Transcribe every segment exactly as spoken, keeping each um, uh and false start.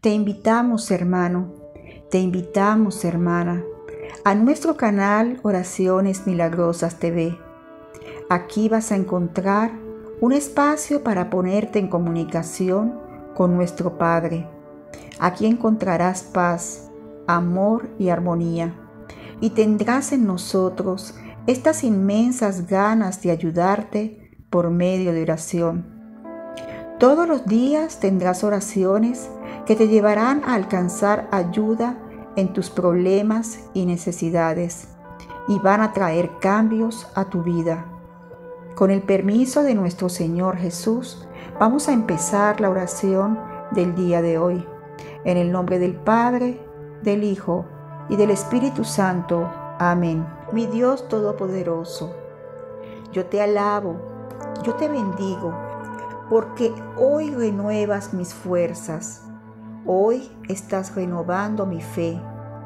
Te invitamos, hermano, te invitamos, hermana, a nuestro canal Oraciones Milagrosas T V. Aquí vas a encontrar un espacio para ponerte en comunicación con nuestro Padre. Aquí encontrarás paz, amor y armonía, y tendrás en nosotros estas inmensas ganas de ayudarte por medio de oración. Todos los días tendrás oraciones que te llevarán a alcanzar ayuda en tus problemas y necesidades y van a traer cambios a tu vida. Con el permiso de nuestro Señor Jesús, vamos a empezar la oración del día de hoy. En el nombre del Padre, del Hijo y del Espíritu Santo. Amén. Mi Dios Todopoderoso, yo te alabo, yo te bendigo, porque hoy renuevas mis fuerzas. Hoy estás renovando mi fe.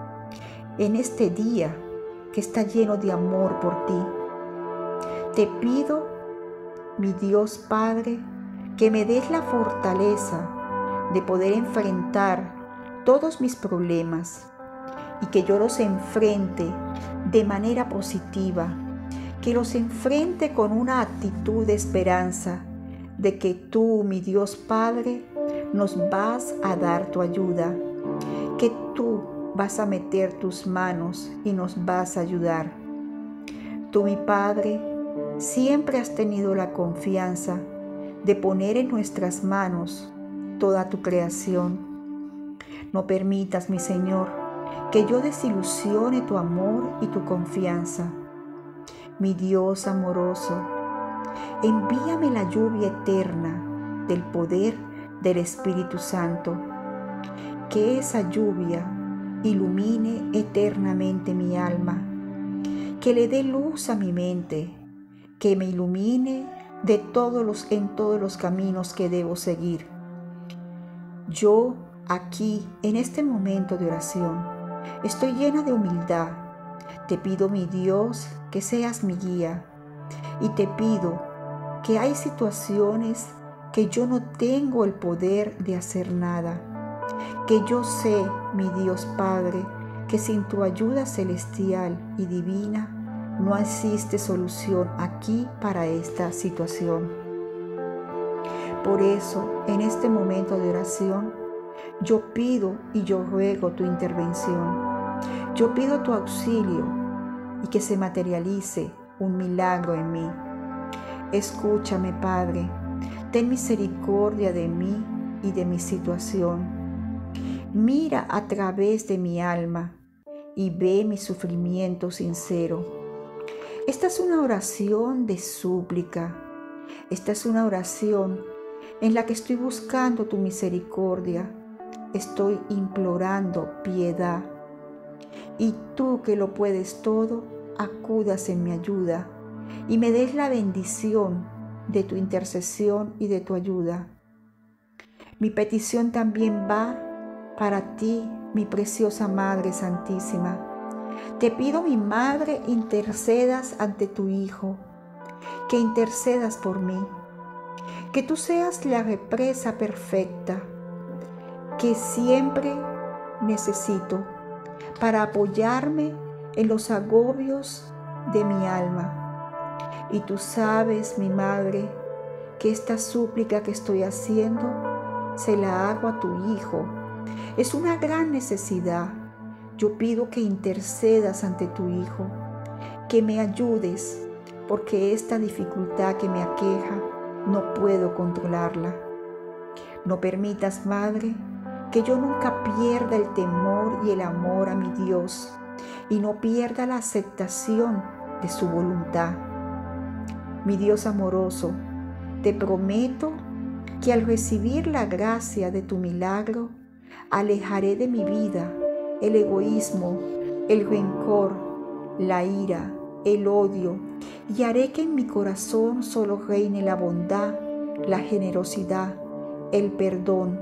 En este día que está lleno de amor por ti, te pido, mi Dios Padre, que me des la fortaleza de poder enfrentar todos mis problemas y que yo los enfrente de manera positiva, que los enfrente con una actitud de esperanza de que tú, mi Dios Padre, nos vas a dar tu ayuda, que tú vas a meter tus manos y nos vas a ayudar. Tú, mi Padre, siempre has tenido la confianza de poner en nuestras manos toda tu creación. No permitas, mi Señor, que yo desilusione tu amor y tu confianza. Mi Dios amoroso, envíame la lluvia eterna del poder del Espíritu Santo, que esa lluvia ilumine eternamente mi alma, que le dé luz a mi mente, que me ilumine de todos los, en todos los caminos que debo seguir. Yo aquí, en este momento de oración, estoy llena de humildad. Te pido, mi Dios, que seas mi guía, y te pido que hay situaciones que yo no tengo el poder de hacer nada, que yo sé, mi Dios Padre, que sin tu ayuda celestial y divina no existe solución aquí para esta situación. Por eso, en este momento de oración, yo pido y yo ruego tu intervención. Yo pido tu auxilio y que se materialice un milagro en mí. Escúchame, Padre. Ten misericordia de mí y de mi situación. Mira a través de mi alma y ve mi sufrimiento sincero. Esta es una oración de súplica. Esta es una oración en la que estoy buscando tu misericordia. Estoy implorando piedad. Y tú, que lo puedes todo, acudas en mi ayuda y me des la bendición de tu intercesión y de tu ayuda. Mi petición también va para ti, mi preciosa Madre Santísima. Te pido, mi Madre, intercedas ante tu Hijo, que intercedas por mí, que tú seas la represa perfecta que siempre necesito para apoyarme en los agobios de mi alma. Y tú sabes, mi Madre, que esta súplica que estoy haciendo se la hago a tu Hijo. Es una gran necesidad. Yo pido que intercedas ante tu Hijo, que me ayudes, porque esta dificultad que me aqueja no puedo controlarla. No permitas, Madre, que yo nunca pierda el temor y el amor a mi Dios y no pierda la aceptación de su voluntad. Mi Dios amoroso, te prometo que al recibir la gracia de tu milagro, alejaré de mi vida el egoísmo, el rencor, la ira, el odio, y haré que en mi corazón solo reine la bondad, la generosidad, el perdón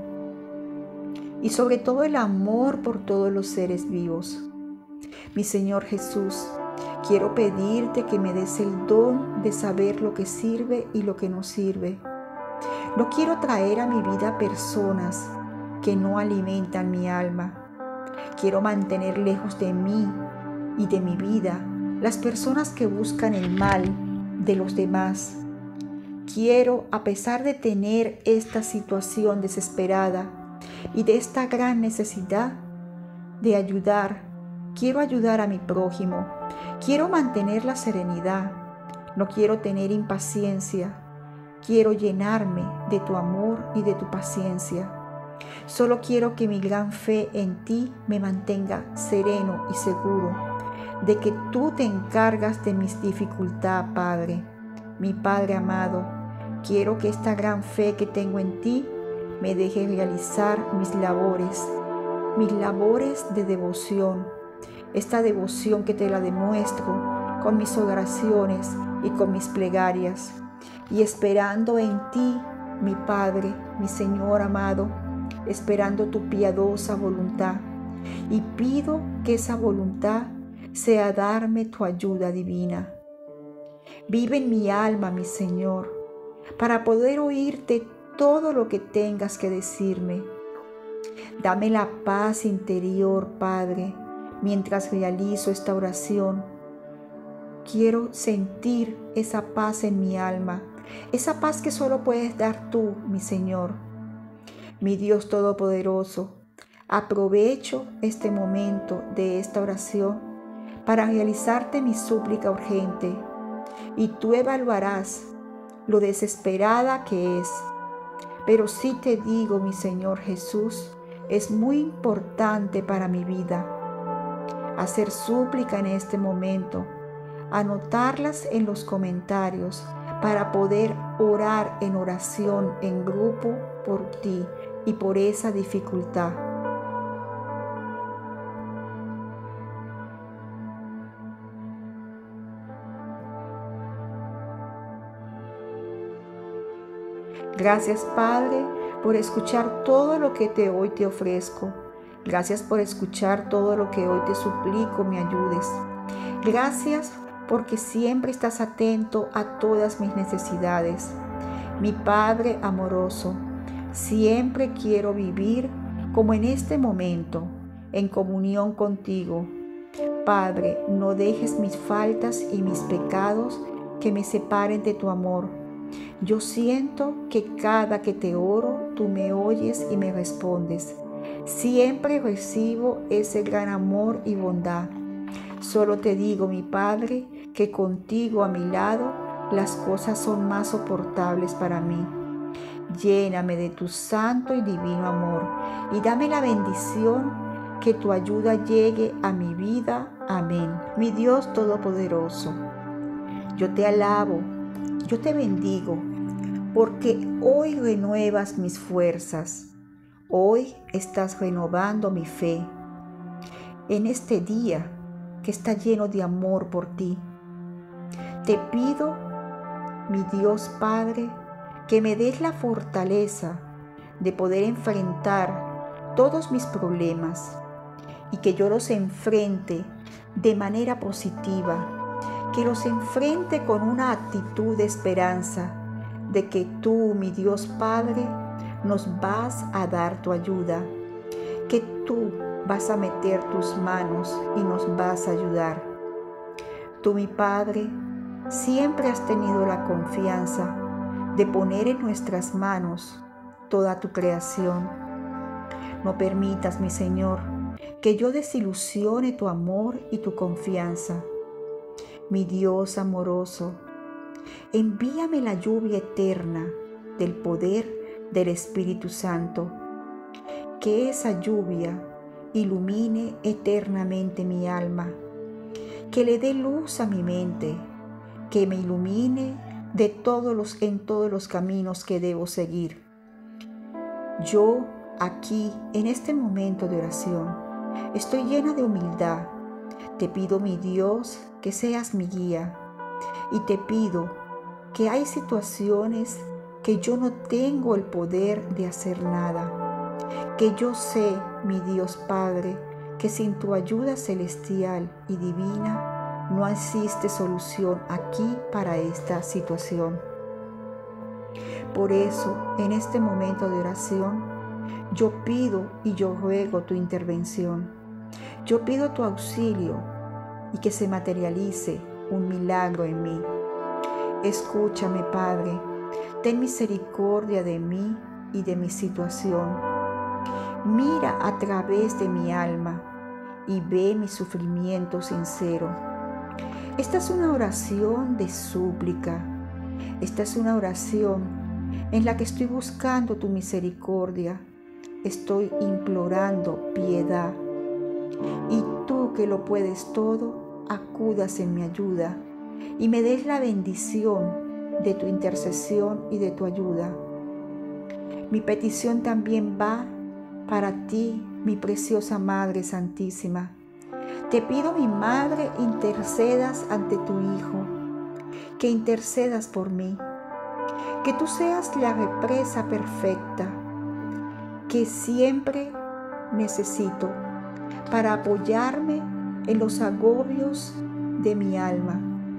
y sobre todo el amor por todos los seres vivos. Mi Señor Jesús, quiero pedirte que me des el don de saber lo que sirve y lo que no sirve. No quiero traer a mi vida personas que no alimentan mi alma. Quiero mantener lejos de mí y de mi vida las personas que buscan el mal de los demás. Quiero, a pesar de tener esta situación desesperada y de esta gran necesidad de ayudar, quiero ayudar a mi prójimo. Quiero mantener la serenidad. No quiero tener impaciencia. Quiero llenarme de tu amor y de tu paciencia. Solo quiero que mi gran fe en ti me mantenga sereno y seguro de que tú te encargas de mis dificultades, Padre. Mi Padre amado, quiero que esta gran fe que tengo en ti me deje realizar mis labores, mis labores de devoción, esta devoción que te la demuestro con mis oraciones y con mis plegarias, y esperando en ti, mi Padre, mi Señor amado, esperando tu piadosa voluntad, y pido que esa voluntad sea darme tu ayuda divina. Vive en mi alma, mi Señor, para poder oírte todo lo que tengas que decirme. Dame la paz interior, Padre, mientras realizo esta oración. Quiero sentir esa paz en mi alma, esa paz que solo puedes dar tú, mi Señor. Mi Dios Todopoderoso, aprovecho este momento de esta oración para realizarte mi súplica urgente, y tú evaluarás lo desesperada que es. Pero sí te digo, mi Señor Jesús, es muy importante para mi vida hacer súplica en este momento, anotarlas en los comentarios para poder orar en oración en grupo por ti y por esa dificultad. Gracias, Padre, por escuchar todo lo que te hoy te ofrezco. Gracias por escuchar todo lo que hoy te suplico me ayudes. Gracias porque siempre estás atento a todas mis necesidades. Mi Padre amoroso, siempre quiero vivir como en este momento, en comunión contigo. Padre, no dejes mis faltas y mis pecados que me separen de tu amor. Yo siento que cada que te oro, tú me oyes y me respondes. Siempre recibo ese gran amor y bondad. Solo te digo, mi Padre, que contigo a mi lado las cosas son más soportables para mí. Lléname de tu santo y divino amor y dame la bendición que tu ayuda llegue a mi vida. Amén. Mi Dios Todopoderoso, yo te alabo, yo te bendigo, porque hoy renuevas mis fuerzas. Hoy estás renovando mi fe. En este día que está lleno de amor por ti, te pido, mi Dios Padre, que me des la fortaleza de poder enfrentar todos mis problemas y que yo los enfrente de manera positiva, que los enfrente con una actitud de esperanza de que tú, mi Dios Padre, nos vas a dar tu ayuda, que tú vas a meter tus manos y nos vas a ayudar. Tú, mi Padre, siempre has tenido la confianza de poner en nuestras manos toda tu creación. No permitas, mi Señor, que yo desilusione tu amor y tu confianza. Mi Dios amoroso, envíame la lluvia eterna del poder del Espíritu Santo, que esa lluvia ilumine eternamente mi alma, que le dé luz a mi mente, que me ilumine de todos los, en todos los caminos que debo seguir. Yo aquí, en este momento de oración, estoy llena de humildad. Te pido, mi Dios, que seas mi guía, y te pido que hay situaciones que yo no tengo el poder de hacer nada, que yo sé, mi Dios Padre, que sin tu ayuda celestial y divina no existe solución aquí para esta situación. Por eso, en este momento de oración, Yo pido y yo ruego tu intervención. Yo pido tu auxilio y que se materialice un milagro en mí. Escúchame, Padre, ten misericordia de mí y de mi situación. Mira a través de mi alma y ve mi sufrimiento sincero. Esta es una oración de súplica. Esta es una oración en la que estoy buscando tu misericordia. Estoy implorando piedad. Y tú, que lo puedes todo, acudas en mi ayuda y me des la bendición de tu intercesión y de tu ayuda. Mi petición también va para ti, mi preciosa Madre Santísima. Te pido, mi Madre, intercedas ante tu Hijo, que intercedas por mí, que tú seas la represa perfecta que siempre necesito para apoyarme en los agobios de mi alma.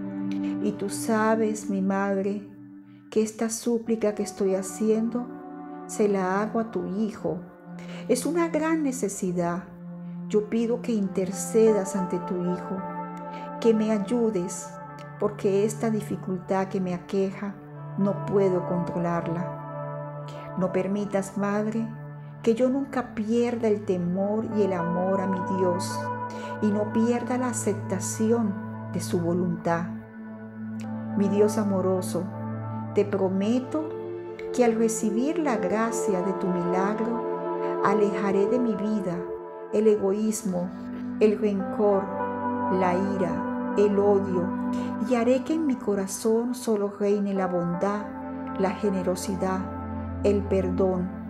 Y tú sabes, mi Madre, que esta súplica que estoy haciendo se la hago a tu Hijo. Es una gran necesidad. Yo pido que intercedas ante tu Hijo, que me ayudes, porque esta dificultad que me aqueja no puedo controlarla. No permitas, Madre, que yo nunca pierda el temor y el amor a mi Dios y no pierda la aceptación de su voluntad. Mi Dios amoroso, te prometo que al recibir la gracia de tu milagro, alejaré de mi vida el egoísmo, el rencor, la ira, el odio, y haré que en mi corazón solo reine la bondad, la generosidad, el perdón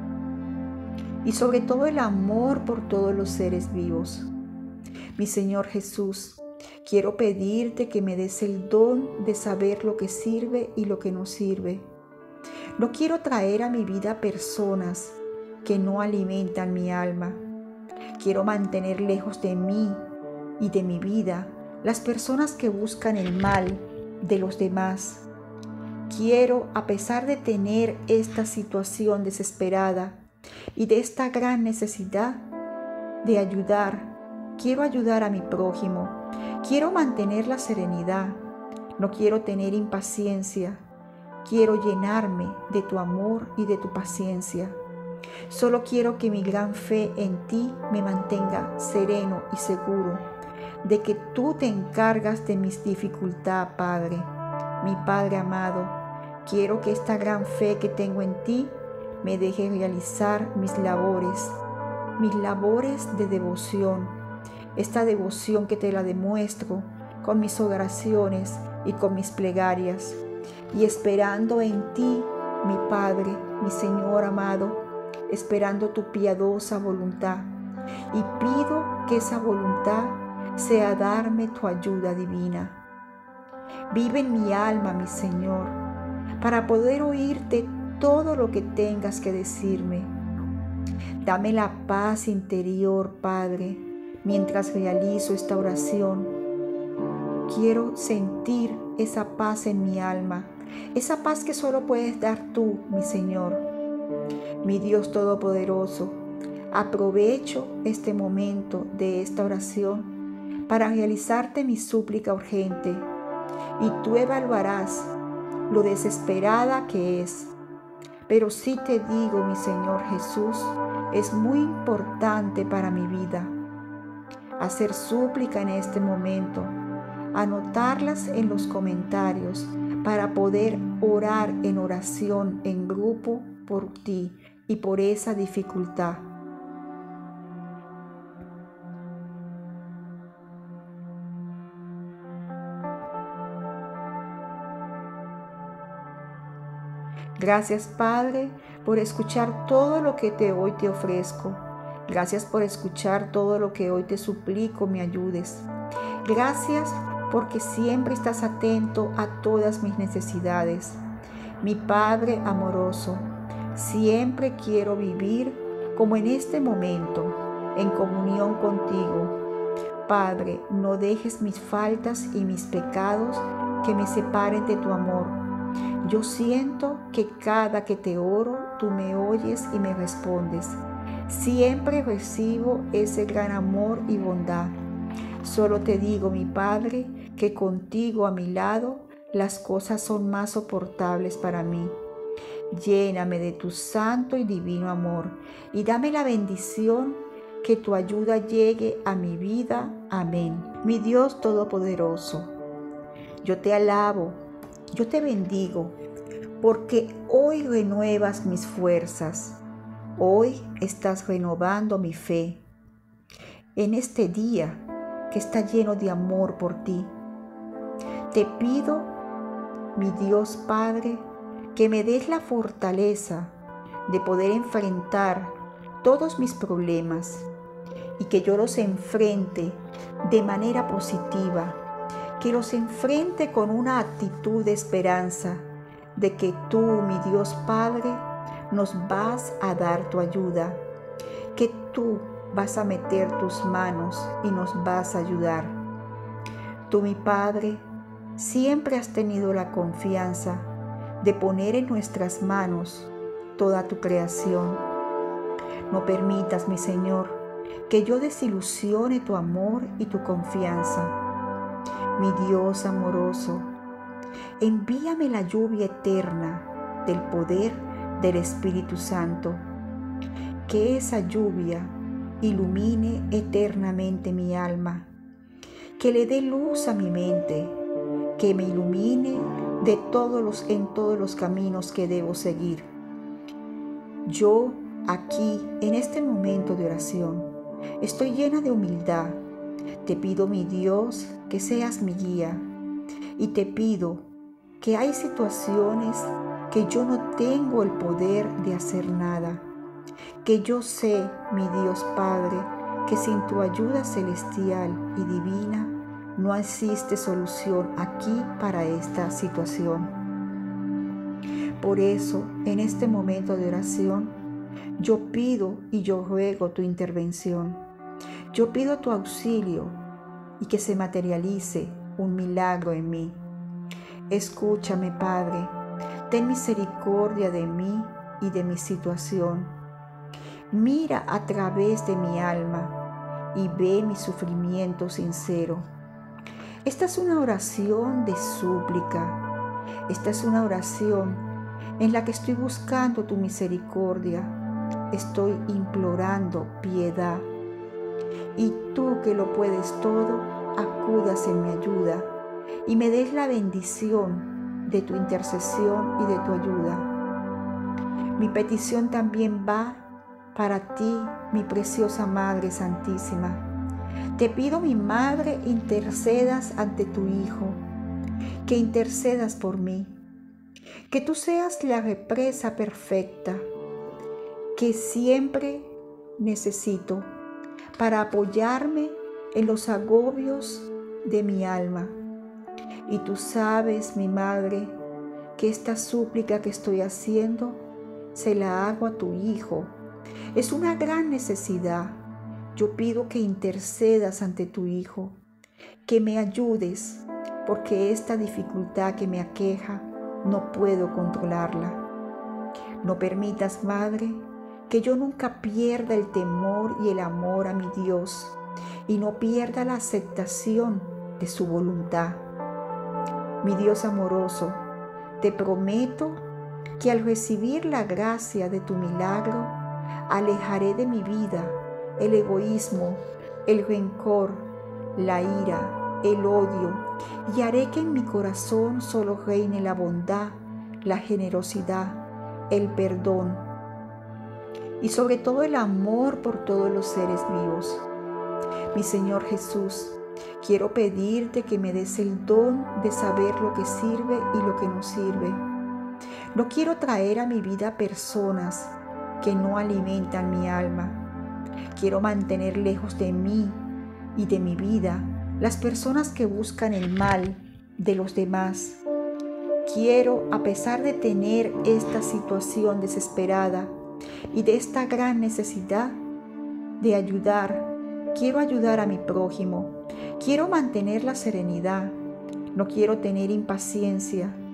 y sobre todo el amor por todos los seres vivos. Mi Señor Jesús, quiero pedirte que me des el don de saber lo que sirve y lo que no sirve. No quiero traer a mi vida personas que no alimentan mi alma. Quiero mantener lejos de mí y de mi vida las personas que buscan el mal de los demás. Quiero, a pesar de tener esta situación desesperada y de esta gran necesidad de ayudar, quiero ayudar a mi prójimo. Quiero mantener la serenidad. No quiero tener impaciencia. Quiero llenarme de tu amor y de tu paciencia. Solo quiero que mi gran fe en ti me mantenga sereno y seguro de que tú te encargas de mis dificultades, Padre. Mi Padre amado, quiero que esta gran fe que tengo en ti me deje realizar mis labores, mis labores de devoción. Esta devoción que te la demuestro con mis oraciones y con mis plegarias. Y esperando en ti, mi Padre, mi Señor amado, esperando tu piadosa voluntad. Y pido que esa voluntad sea darme tu ayuda divina. Vive en mi alma, mi Señor, para poder oírte todo lo que tengas que decirme. Dame la paz interior, Padre, mientras realizo esta oración. Quiero sentir esa paz en mi alma, esa paz que solo puedes dar tú, mi Señor. Mi Dios Todopoderoso, aprovecho este momento de esta oración para realizarte mi súplica urgente, y tú evaluarás lo desesperada que es. Pero sí te digo, mi Señor Jesús, es muy importante para mi vida hacer súplica en este momento, anotarlas en los comentarios para poder orar en oración en grupo por ti y por esa dificultad. Gracias, Padre, por escuchar todo lo que te hoy te ofrezco. Gracias por escuchar todo lo que hoy te suplico me ayudes. Gracias porque siempre estás atento a todas mis necesidades. Mi Padre amoroso, siempre quiero vivir como en este momento, en comunión contigo. Padre, no dejes mis faltas y mis pecados que me separen de tu amor. Yo siento que cada que te oro, tú me oyes y me respondes. Siempre recibo ese gran amor y bondad. Solo te digo, mi Padre, que contigo a mi lado, las cosas son más soportables para mí. Lléname de tu santo y divino amor y dame la bendición que tu ayuda llegue a mi vida. Amén. Mi Dios Todopoderoso, yo te alabo, yo te bendigo, porque hoy renuevas mis fuerzas. Hoy estás renovando mi fe. En este día que está lleno de amor por ti, te pido, mi Dios Padre, que me des la fortaleza de poder enfrentar todos mis problemas y que yo los enfrente de manera positiva, que los enfrente con una actitud de esperanza de que tú, mi Dios Padre, nos vas a dar tu ayuda, que tú vas a meter tus manos y nos vas a ayudar. Tú, mi Padre, siempre has tenido la confianza de poner en nuestras manos toda tu creación. No permitas, mi Señor, que yo desilusione tu amor y tu confianza. Mi Dios amoroso, envíame la lluvia eterna del poder del Espíritu Santo. Que esa lluvia ilumine eternamente mi alma, que le dé luz a mi mente, que me ilumine de todos los, en todos los caminos que debo seguir. Yo aquí, en este momento de oración, estoy llena de humildad. Te pido, mi Dios, que seas mi guía, y te pido que hay situaciones que yo no tengo el poder de hacer nada, que yo sé, mi Dios Padre, que sin tu ayuda celestial y divina no existe solución aquí para esta situación. Por eso, en este momento de oración, yo pido y yo ruego tu intervención. Yo pido tu auxilio y que se materialice un milagro en mí. Escúchame, Padre, ten misericordia de mí y de mi situación. Mira a través de mi alma y ve mi sufrimiento sincero. Esta es una oración de súplica. Esta es una oración en la que estoy buscando tu misericordia. Estoy implorando piedad. Y tú, que lo puedes todo, acudas en mi ayuda y me des la bendición de tu intercesión y de tu ayuda. Mi petición también va para ti, mi preciosa Madre Santísima. Te pido, mi Madre, intercedas ante tu Hijo, que intercedas por mí, que tú seas la represa perfecta que siempre necesito para apoyarme en los agobios de mi alma. Y tú sabes, mi Madre, que esta súplica que estoy haciendo se la hago a tu Hijo. Es una gran necesidad. Yo pido que intercedas ante tu Hijo, que me ayudes, porque esta dificultad que me aqueja no puedo controlarla. No permitas, Madre, que yo nunca pierda el temor y el amor a mi Dios y no pierda la aceptación de su voluntad. Mi Dios amoroso, te prometo que al recibir la gracia de tu milagro, alejaré de mi vida el egoísmo, el rencor, la ira, el odio, y haré que en mi corazón solo reine la bondad, la generosidad, el perdón y sobre todo el amor por todos los seres vivos. Mi Señor Jesús, quiero pedirte que me des el don de saber lo que sirve y lo que no sirve. No quiero traer a mi vida personas que no alimentan mi alma. Quiero mantener lejos de mí y de mi vida las personas que buscan el mal de los demás. Quiero, a pesar de tener esta situación desesperada y de esta gran necesidad de ayudar, quiero ayudar a mi prójimo. Quiero mantener la serenidad. No quiero tener impaciencia.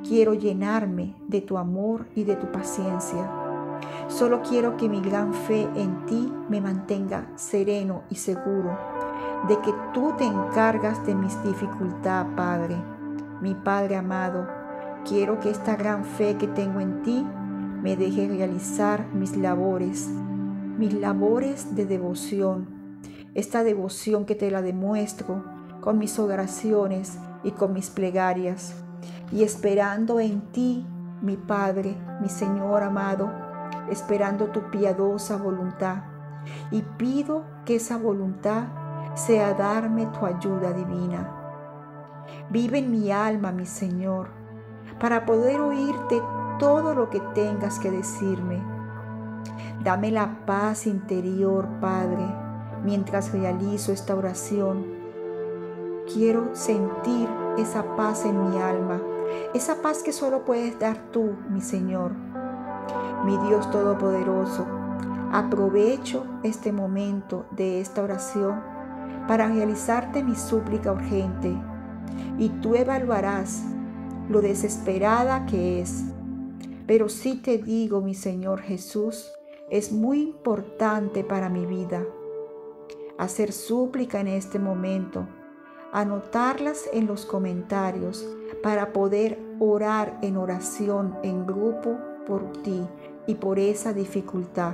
quiero llenarme de tu amor y de tu paciencia. Solo quiero que mi gran fe en ti me mantenga sereno y seguro de que tú te encargas de mis dificultades, Padre. Mi Padre amado, quiero que esta gran fe que tengo en ti me deje realizar mis labores, mis labores de devoción, esta devoción que te la demuestro con mis oraciones y con mis plegarias, y esperando en ti, mi Padre, mi Señor amado, esperando tu piadosa voluntad, y pido que esa voluntad sea darme tu ayuda divina. Vive en mi alma, mi Señor, para poder oírte todo lo que tengas que decirme. Dame la paz interior, Padre, mientras realizo esta oración. Quiero sentir esa paz en mi alma, esa paz que solo puedes dar tú, mi Señor. Mi Dios Todopoderoso, aprovecho este momento de esta oración para realizarte mi súplica urgente, y tú evaluarás lo desesperada que es. Pero sí te digo, mi Señor Jesús, es muy importante para mi vida hacer súplica en este momento, anotarlas en los comentarios para poder orar en oración en grupo por ti y por esa dificultad.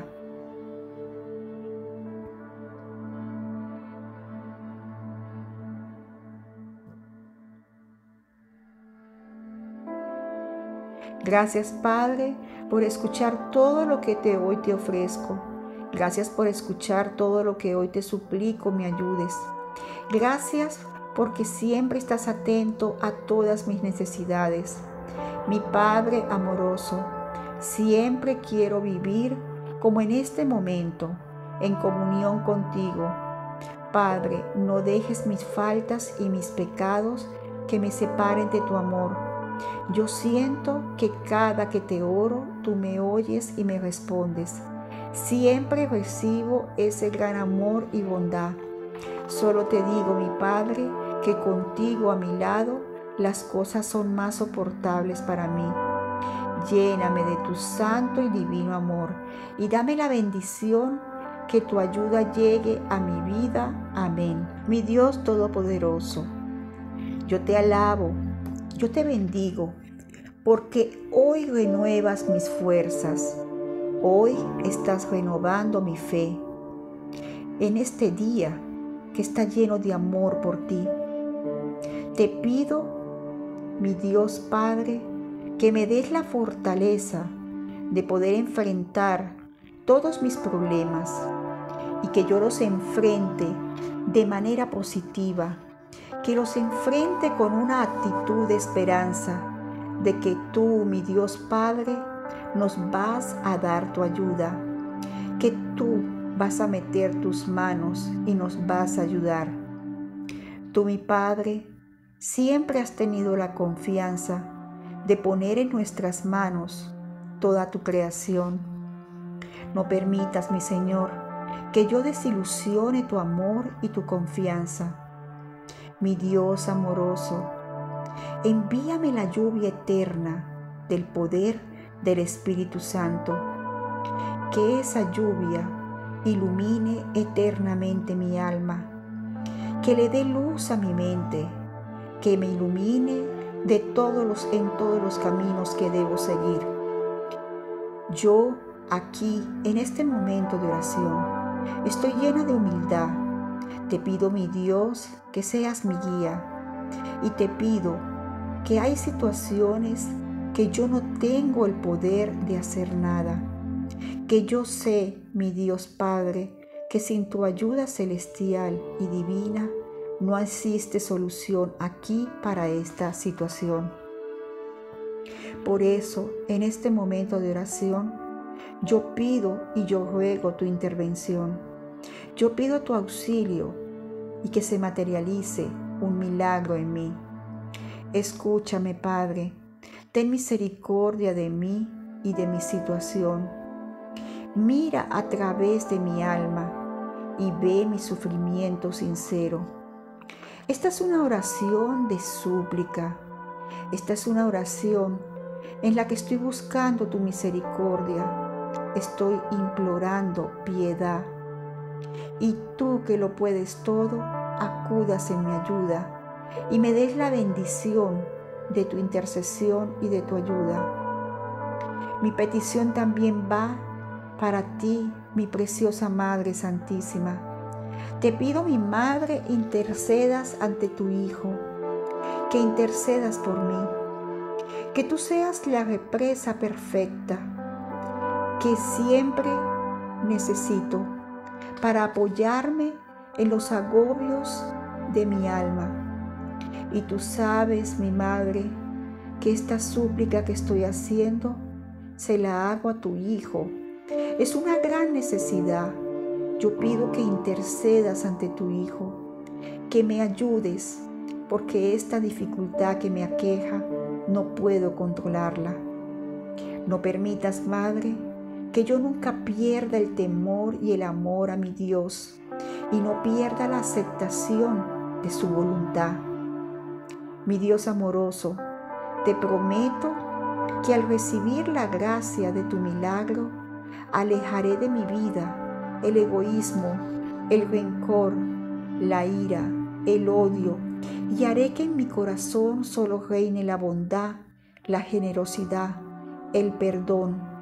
Gracias, Padre, por escuchar todo lo que te hoy te ofrezco. Gracias por escuchar todo lo que hoy te suplico me ayudes. Gracias porque siempre estás atento a todas mis necesidades. Mi Padre amoroso, siempre quiero vivir como en este momento, en comunión contigo. Padre, no dejes mis faltas y mis pecados que me separen de tu amor. Yo siento que cada que te oro, tú me oyes y me respondes. Siempre recibo ese gran amor y bondad. Solo te digo, mi Padre, que contigo a mi lado las cosas son más soportables para mí. Lléname de tu santo y divino amor y dame la bendición que tu ayuda llegue a mi vida. Amén. Mi Dios Todopoderoso, yo te alabo, yo te bendigo, porque hoy renuevas mis fuerzas. Hoy estás renovando mi fe. En este día que está lleno de amor por ti, te pido, mi Dios Padre, que me des la fortaleza de poder enfrentar todos mis problemas y que yo los enfrente de manera positiva, que los enfrente con una actitud de esperanza de que tú, mi Dios Padre, nos vas a dar tu ayuda, que tú vas a meter tus manos y nos vas a ayudar. Tú, mi Padre, siempre has tenido la confianza de poner en nuestras manos toda tu creación. No permitas, mi Señor, que yo desilusione tu amor y tu confianza. Mi Dios amoroso, envíame la lluvia eterna del poder del Espíritu Santo, que esa lluvia ilumine eternamente mi alma, que le dé luz a mi mente, que me ilumine de todos los, en todos los caminos que debo seguir. Yo aquí, en este momento de oración, estoy llena de humildad. Te pido, mi Dios, que seas mi guía, y te pido que hay situaciones que yo no tengo el poder de hacer nada, que yo sé, mi Dios Padre, que sin tu ayuda celestial y divina no existe solución aquí para esta situación. Por eso, en este momento de oración, yo pido y yo ruego tu intervención. Yo pido tu auxilio y que se materialice un milagro en mí. Escúchame, Padre, ten misericordia de mí y de mi situación. Mira a través de mi alma y ve mi sufrimiento sincero. Esta es una oración de súplica. Esta es una oración en la que estoy buscando tu misericordia. Estoy implorando piedad. Y tú, que lo puedes todo, acudas en mi ayuda y me des la bendición de tu intercesión y de tu ayuda. Mi petición también va para ti, mi preciosa Madre Santísima. Te pido, mi Madre, intercedas ante tu Hijo, que intercedas por mí, que tú seas la represa perfecta que siempre necesito para apoyarme en los agobios de mi alma. Y tú sabes, mi Madre, que esta súplica que estoy haciendo se la hago a tu Hijo. Es una gran necesidad. Yo pido que intercedas ante tu Hijo, que me ayudes, porque esta dificultad que me aqueja no puedo controlarla. No permitas, Madre, que yo nunca pierda el temor y el amor a mi Dios y no pierda la aceptación de su voluntad. Mi Dios amoroso, te prometo que al recibir la gracia de tu milagro, alejaré de mi vida el egoísmo, el rencor, la ira, el odio, y haré que en mi corazón solo reine la bondad, la generosidad, el perdón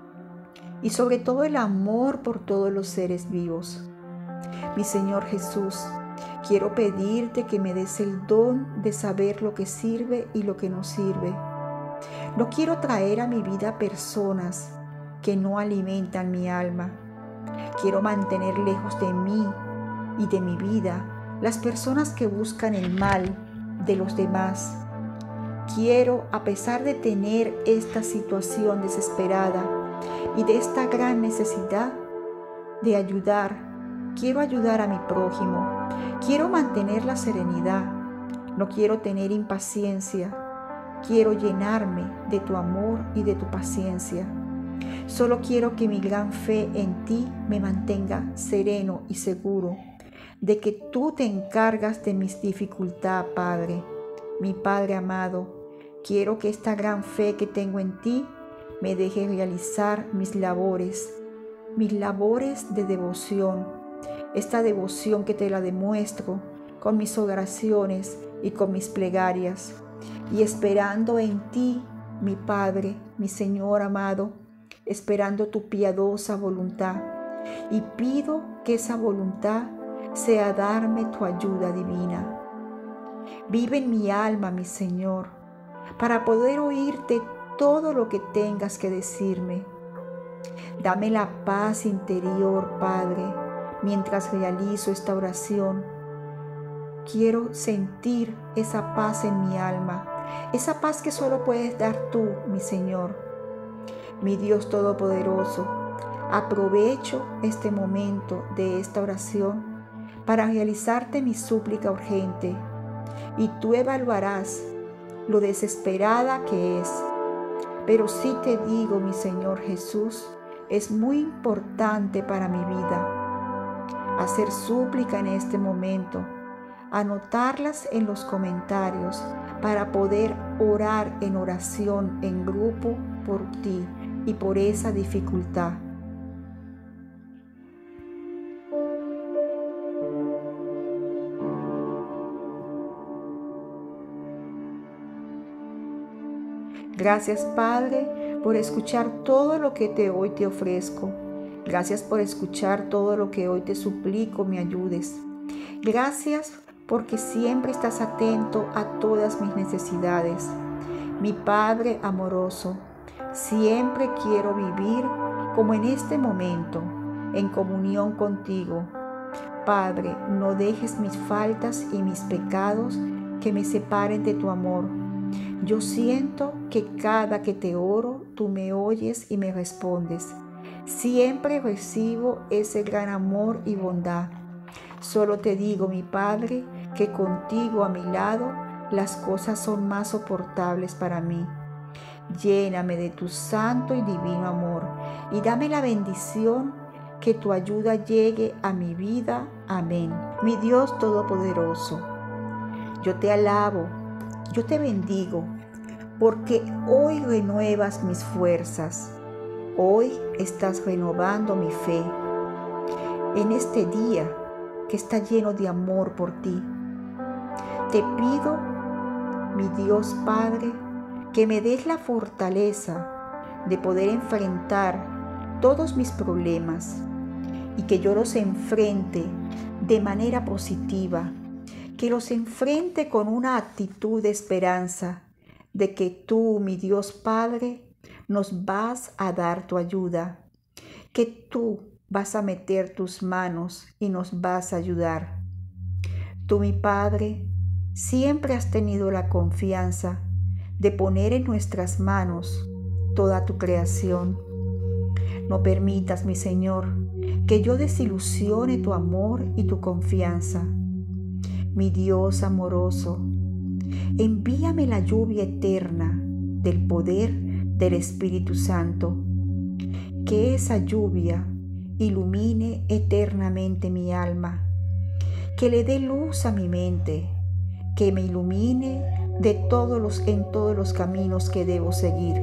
y sobre todo el amor por todos los seres vivos. Mi Señor Jesús, quiero pedirte que me des el don de saber lo que sirve y lo que no sirve. No quiero traer a mi vida personas que no alimentan mi alma. Quiero mantener lejos de mí y de mi vida las personas que buscan el mal de los demás. Quiero, a pesar de tener esta situación desesperada y de esta gran necesidad de ayudar, quiero ayudar a mi prójimo. Quiero mantener la serenidad. No quiero tener impaciencia. Quiero llenarme de tu amor y de tu paciencia. Solo quiero que mi gran fe en ti me mantenga sereno y seguro de que tú te encargas de mis dificultades, Padre. Mi Padre amado, quiero que esta gran fe que tengo en ti me deje realizar mis labores, mis labores de devoción, esta devoción que te la demuestro con mis oraciones y con mis plegarias, y esperando en ti, mi Padre, mi Señor amado, esperando tu piadosa voluntad, y pido que esa voluntad sea darme tu ayuda divina. Vive en mi alma, mi Señor, para poder oírte todo lo que tengas que decirme. Dame la paz interior, Padre, mientras realizo esta oración. Quiero sentir esa paz en mi alma, esa paz que solo puedes dar tú, mi Señor. Mi Dios Todopoderoso, aprovecho este momento de esta oración para realizarte mi súplica urgente, y tú evaluarás lo desesperada que es. Pero sí te digo, mi Señor Jesús, es muy importante para mi vida hacer súplica en este momento, anotarlas en los comentarios para poder orar en oración en grupo por ti y por esa dificultad. Gracias, Padre, por escuchar todo lo que te hoy te ofrezco. Gracias por escuchar todo lo que hoy te suplico me ayudes. Gracias porque siempre estás atento a todas mis necesidades. Mi Padre amoroso, siempre quiero vivir como en este momento, en comunión contigo. Padre, no dejes mis faltas y mis pecados que me separen de tu amor. Yo siento que cada que te oro, tú me oyes y me respondes. Siempre recibo ese gran amor y bondad. Solo te digo, mi Padre, que contigo a mi lado las cosas son más soportables para mí. Lléname de tu santo y divino amor y dame la bendición que tu ayuda llegue a mi vida. Amén. Mi Dios Todopoderoso, yo te alabo, yo te bendigo porque hoy renuevas mis fuerzas. Hoy estás renovando mi fe. En este día que está lleno de amor por ti, te pido, mi Dios Padre, que me des la fortaleza de poder enfrentar todos mis problemas y que yo los enfrente de manera positiva, que los enfrente con una actitud de esperanza de que tú, mi Dios Padre, nos vas a dar tu ayuda, que tú vas a meter tus manos y nos vas a ayudar. Tú, mi Padre, siempre has tenido la confianza de poner en nuestras manos toda tu creación. No permitas, mi Señor, que yo desilusione tu amor y tu confianza. Mi Dios amoroso, envíame la lluvia eterna del poder del Espíritu Santo. Que esa lluvia ilumine eternamente mi alma, que le dé luz a mi mente, que me ilumine de todos los, en todos los caminos que debo seguir.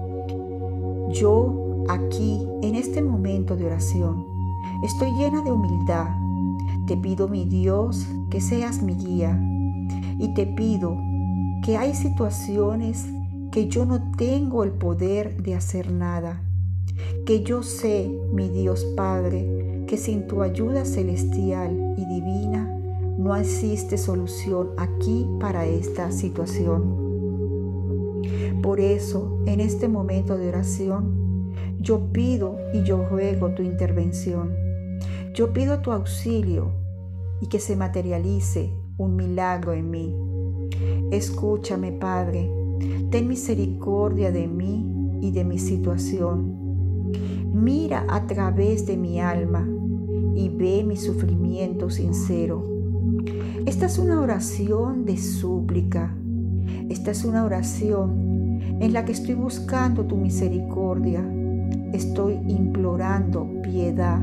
Yo aquí, en este momento de oración, estoy llena de humildad. Te pido, mi Dios, que seas mi guía y te pido que hay situaciones que yo no tengo el poder de hacer nada, que yo sé, mi Dios Padre, que sin tu ayuda celestial y divina no existe solución aquí para esta situación. Por eso, en este momento de oración, yo pido y yo ruego tu intervención. Yo pido tu auxilio y que se materialice un milagro en mí. Escúchame, Padre, ten misericordia de mí y de mi situación. Mira a través de mi alma y ve mi sufrimiento sincero. Esta es una oración de súplica. Esta es una oración en la que estoy buscando tu misericordia. Estoy implorando piedad.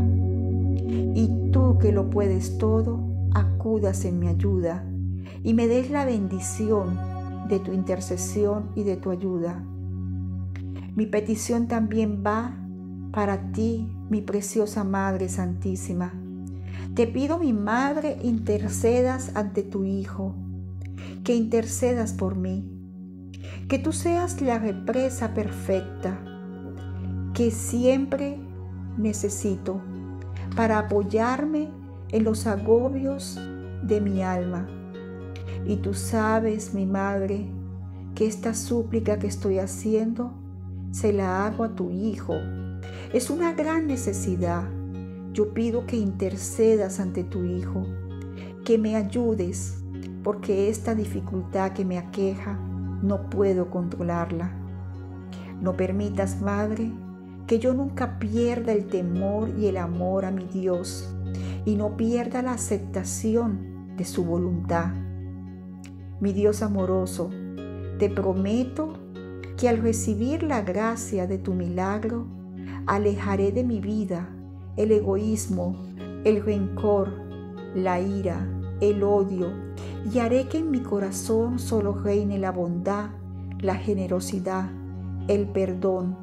Y tú, que lo puedes todo, acudas en mi ayuda y me des la bendición de tu intercesión y de tu ayuda. Mi petición también va para ti, mi preciosa Madre Santísima. Te pido, mi Madre, intercedas ante tu Hijo, que intercedas por mí, que tú seas la represa perfecta que siempre necesito para apoyarme en los agobios de mi alma. Y tú sabes, mi Madre, que esta súplica que estoy haciendo se la hago a tu Hijo. Es una gran necesidad. Yo pido que intercedas ante tu Hijo, que me ayudes, porque esta dificultad que me aqueja no puedo controlarla. No permitas, Madre, que yo nunca pierda el temor y el amor a mi Dios y no pierda la aceptación de su voluntad. Mi Dios amoroso, te prometo que al recibir la gracia de tu milagro, alejaré de mi vida el egoísmo, el rencor, la ira, el odio, y haré que en mi corazón solo reine la bondad, la generosidad, el perdón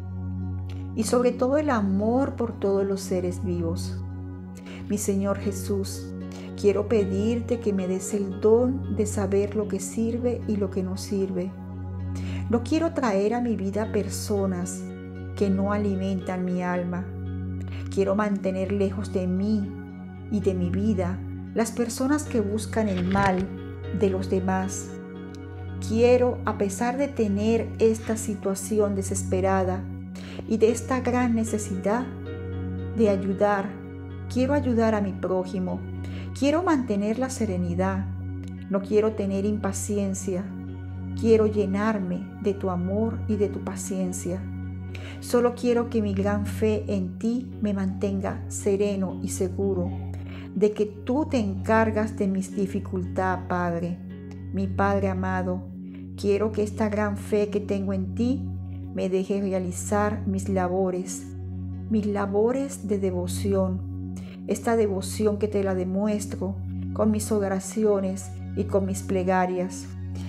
y sobre todo el amor por todos los seres vivos. Mi Señor Jesús, quiero pedirte que me des el don de saber lo que sirve y lo que no sirve. No quiero traer a mi vida personas que no alimentan mi alma. Quiero mantener lejos de mí y de mi vida las personas que buscan el mal de los demás. Quiero, a pesar de tener esta situación desesperada y de esta gran necesidad de ayudar, quiero ayudar a mi prójimo. Quiero mantener la serenidad. No quiero tener impaciencia. Quiero llenarme de tu amor y de tu paciencia. Solo quiero que mi gran fe en ti me mantenga sereno y seguro de que tú te encargas de mis dificultades, Padre. Mi Padre amado, quiero que esta gran fe que tengo en ti me deje realizar mis labores, mis labores de devoción, esta devoción que te la demuestro con mis oraciones y con mis plegarias.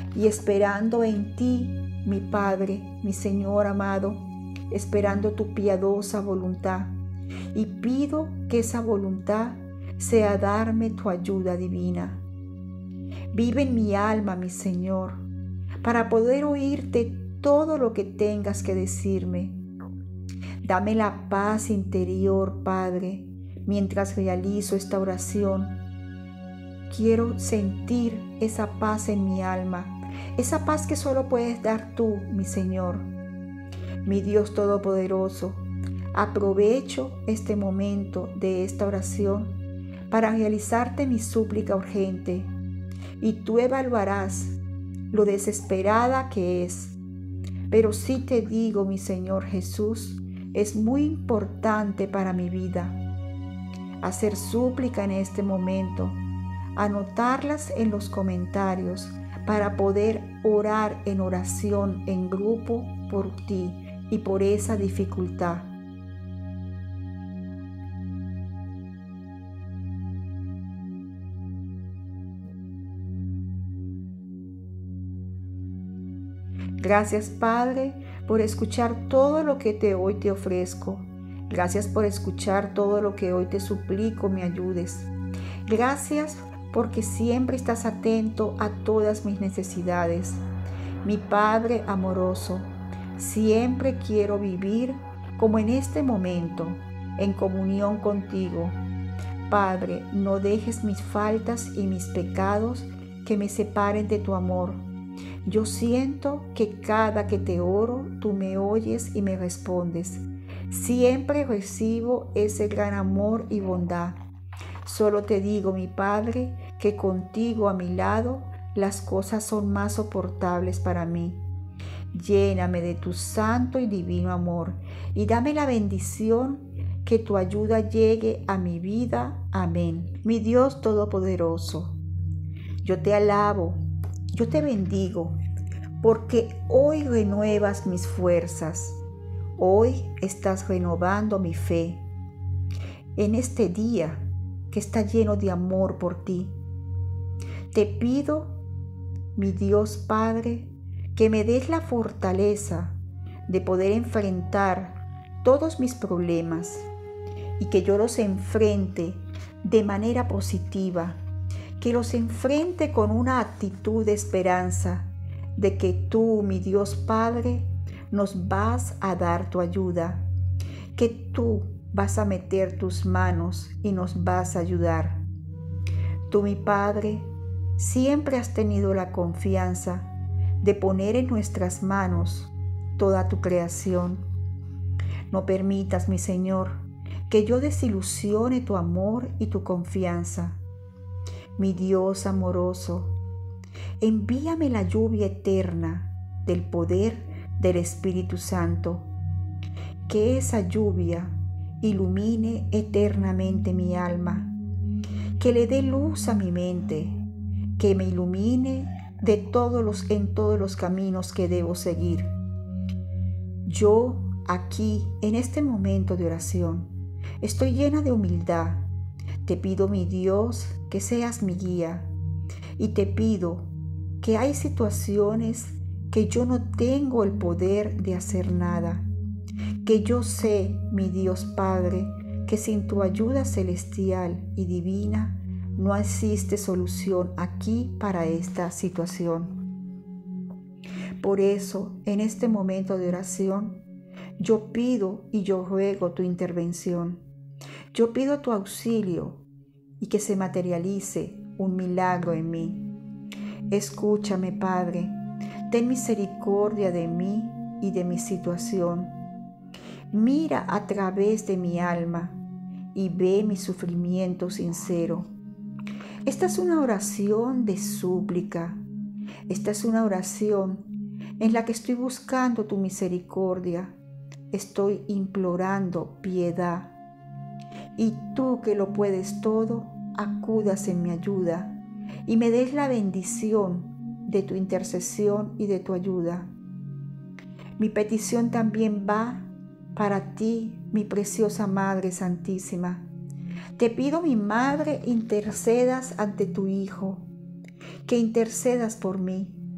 y esperando en ti, mi Padre, mi Señor amado, esperando tu piadosa voluntad. Y pido que esa voluntad sea darme tu ayuda divina. Vive en mi alma, mi Señor, para poder oírte todo lo que tengas que decirme. Dame la paz interior, Padre, mientras realizo esta oración. Quiero sentir esa paz en mi alma, esa paz que solo puedes dar tú, mi Señor. Mi Dios Todopoderoso, aprovecho este momento de esta oración para realizarte mi súplica urgente, y tú evaluarás lo desesperada que es. Pero sí te digo, mi Señor Jesús, es muy importante para mi vida hacer súplica en este momento, anotarlas en los comentarios para poder orar en oración en grupo por ti y por esa dificultad. Gracias, Padre, por escuchar todo lo que te hoy te ofrezco. Gracias por escuchar todo lo que hoy te suplico me ayudes. Gracias porque siempre estás atento a todas mis necesidades. Mi Padre amoroso, siempre quiero vivir como en este momento, en comunión contigo. Padre, no dejes mis faltas y mis pecados que me separen de tu amor. Yo siento que cada que te oro, tú me oyes y me respondes. Siempre recibo ese gran amor y bondad. Solo te digo, mi Padre, que contigo a mi lado las cosas son más soportables para mí. Lléname de tu santo y divino amor y dame la bendición que tu ayuda llegue a mi vida. Amén. Mi Dios Todopoderoso, yo te alabo, yo te bendigo, porque hoy renuevas mis fuerzas. Hoy estás renovando mi fe. En este día que está lleno de amor por ti, te pido, mi Dios Padre, que me des la fortaleza de poder enfrentar todos mis problemas y que yo los enfrente de manera positiva, que los enfrente con una actitud de esperanza de que tú, mi Dios Padre, nos vas a dar tu ayuda, que tú vas a meter tus manos y nos vas a ayudar. Tú, mi Padre, siempre has tenido la confianza de poner en nuestras manos toda tu creación. No permitas, mi Señor, que yo desilusione tu amor y tu confianza. Mi Dios amoroso, envíame la lluvia eterna del poder del Espíritu Santo, que esa lluvia ilumine eternamente mi alma, que le dé luz a mi mente, que me ilumine de todos los, en todos los caminos que debo seguir. Yo aquí, en este momento de oración, estoy llena de humildad. Te pido, mi Dios, que seas mi guía, y te pido que hay situaciones que yo no tengo el poder de hacer nada, que yo sé, mi Dios Padre, que sin tu ayuda celestial y divina no existe solución aquí para esta situación. Por eso, en este momento de oración, yo pido y yo ruego tu intervención. Yo pido tu auxilio y que se materialice un milagro en mí. Escúchame, Padre, ten misericordia de mí y de mi situación. Mira a través de mi alma y ve mi sufrimiento sincero. Esta es una oración de súplica. Esta es una oración en la que estoy buscando tu misericordia. Estoy implorando piedad. Y tú, que lo puedes todo, acudas en mi ayuda y me des la bendición de tu intercesión y de tu ayuda. Mi petición también va para ti, mi preciosa Madre Santísima. Te pido, mi Madre, intercedas ante tu Hijo, que intercedas por mí,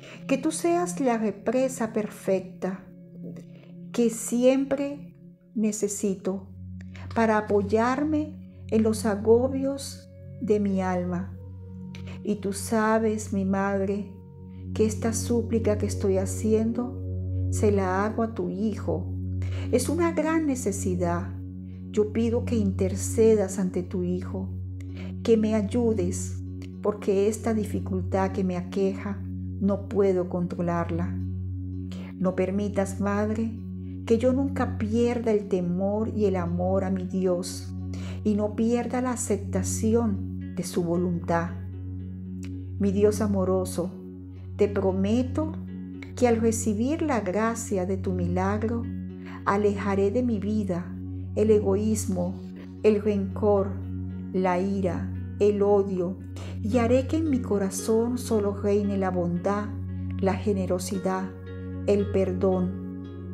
Que tú seas la represa perfecta que siempre necesito para apoyarme en los agobios de mi alma. Y tú sabes, mi madre, que esta súplica que estoy haciendo se la hago a tu Hijo. Es una gran necesidad. Yo pido que intercedas ante tu Hijo, que me ayudes, porque esta dificultad que me aqueja no puedo controlarla. No permitas, Madre, que yo nunca pierda el temor y el amor a mi Dios y no pierda la aceptación de su voluntad. Mi Dios amoroso, te prometo que al recibir la gracia de tu milagro, alejaré de mi vida el egoísmo, el rencor, la ira, el odio, y haré que en mi corazón solo reine la bondad, la generosidad, el perdón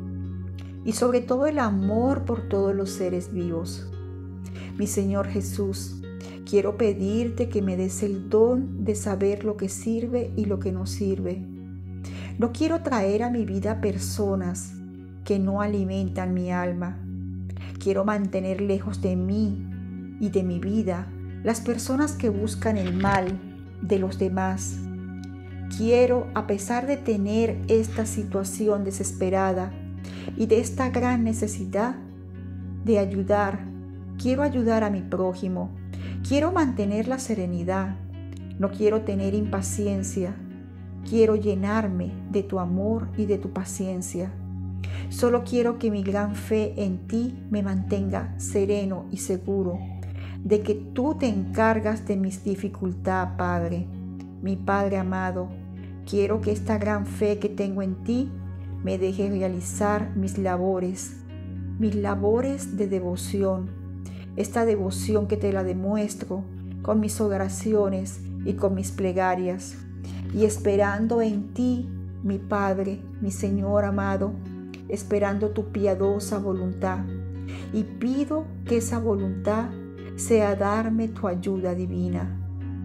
y sobre todo el amor por todos los seres vivos. Mi Señor Jesús, quiero pedirte que me des el don de saber lo que sirve y lo que no sirve. No quiero traer a mi vida personas que no alimentan mi alma. Quiero mantener lejos de mí y de mi vida las personas que buscan el mal de los demás. Quiero, a pesar de tener esta situación desesperada y de esta gran necesidad de ayudar, quiero ayudar a mi prójimo. Quiero mantener la serenidad. No quiero tener impaciencia. Quiero llenarme de tu amor y de tu paciencia. Solo quiero que mi gran fe en ti me mantenga sereno y seguro de que tú te encargas de mis dificultades, Padre. Mi Padre amado, quiero que esta gran fe que tengo en ti me deje realizar mis labores, mis labores de devoción, esta devoción que te la demuestro con mis oraciones y con mis plegarias, y esperando en ti, mi Padre, mi Señor amado, esperando tu piadosa voluntad, y pido que esa voluntad sea darme tu ayuda divina.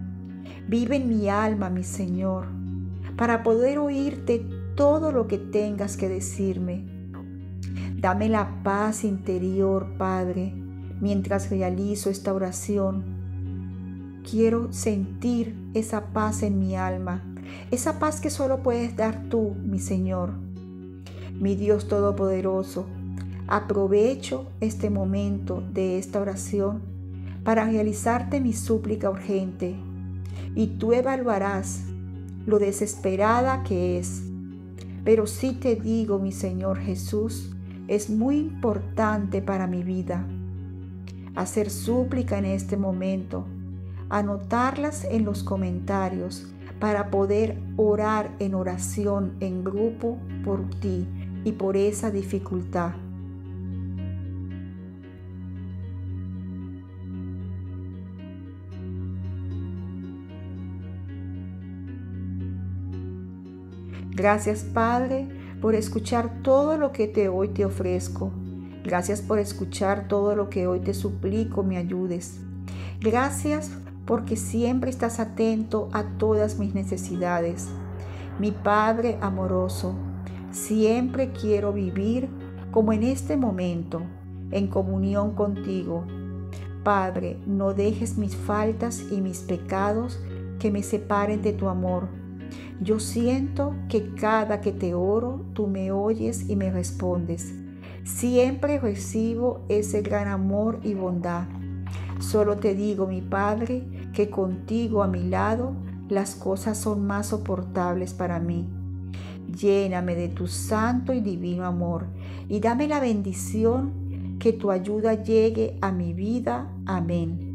Vive en mi alma, mi Señor, para poder oírte todo lo que tengas que decirme. Dame la paz interior, Padre, mientras realizo esta oración. Quiero sentir esa paz en mi alma, esa paz que solo puedes dar tú, mi Señor. Mi Dios Todopoderoso, aprovecho este momento de esta oración para realizarte mi súplica urgente, y tú evaluarás lo desesperada que es. Pero sí te digo, mi Señor Jesús, es muy importante para mi vida hacer súplica en este momento, anotarlas en los comentarios para poder orar en oración en grupo por ti y por esa dificultad. Gracias, Padre, por escuchar todo lo que te hoy te ofrezco. Gracias por escuchar todo lo que hoy te suplico me ayudes. Gracias porque siempre estás atento a todas mis necesidades. Mi Padre amoroso, siempre quiero vivir como en este momento, en comunión contigo. Padre, no dejes mis faltas y mis pecados que me separen de tu amor. Yo siento que cada que te oro, tú me oyes y me respondes. Siempre recibo ese gran amor y bondad. Solo te digo, mi Padre, que contigo a mi lado las cosas son más soportables para mí. Lléname de tu santo y divino amor y dame la bendición que tu ayuda llegue a mi vida. Amén.